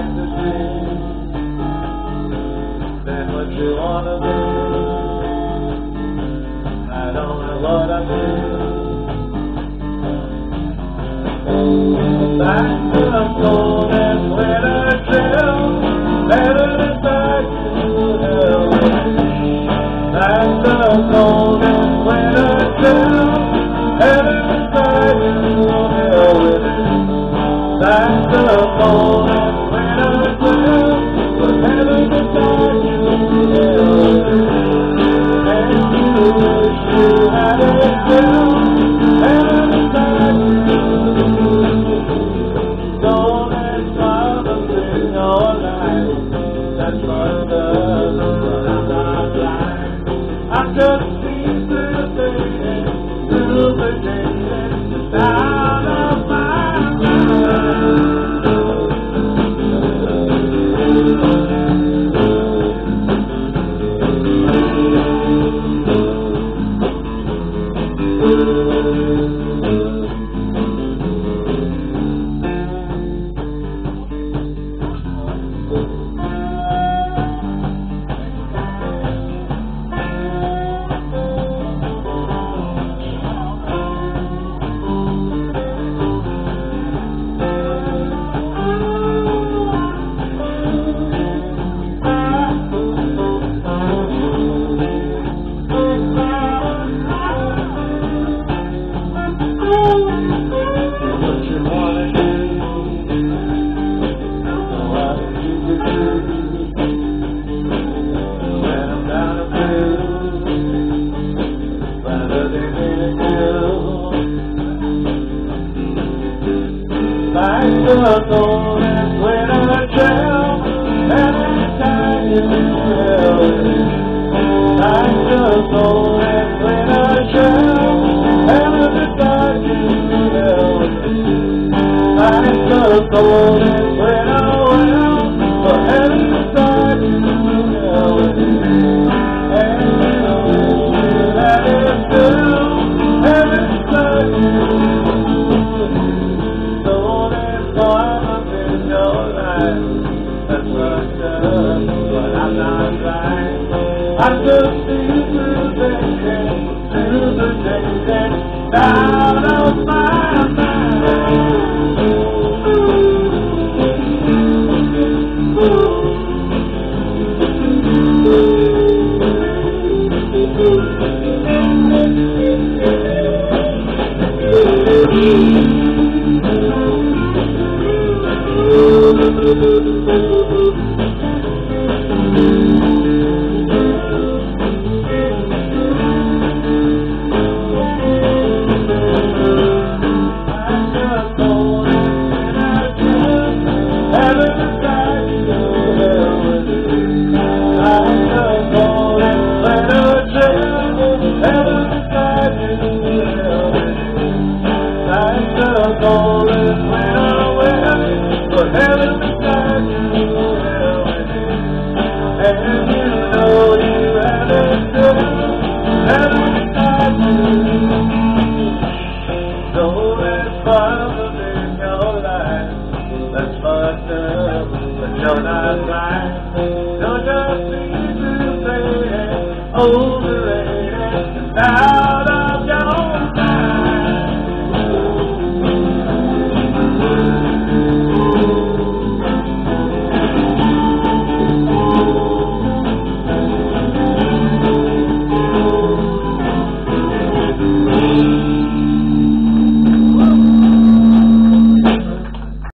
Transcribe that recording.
ecstasy than what you wanna be. I don't know what I do. Back to the golden winter trail, better than back to hell. Back to the golden winter trail, better than back to hell with it. Back to the golden winter trail, better than back to hell with it. And you wish you had it still, better than back to I just see through the fading, through the dating, out of my back to the golden winter trail, every time you feel it. Back to the golden winter trail, every time you feel it. Back to the golden winter trail, for every time you feel it. And you wish you had it still, every time you feel it. I just see through the dating, out of my golden winter wind, for heaven beside you, and you know you have it still, heaven beside you. So there's problems in your life that's fucked up, but you're not right. You're just easy to say, older.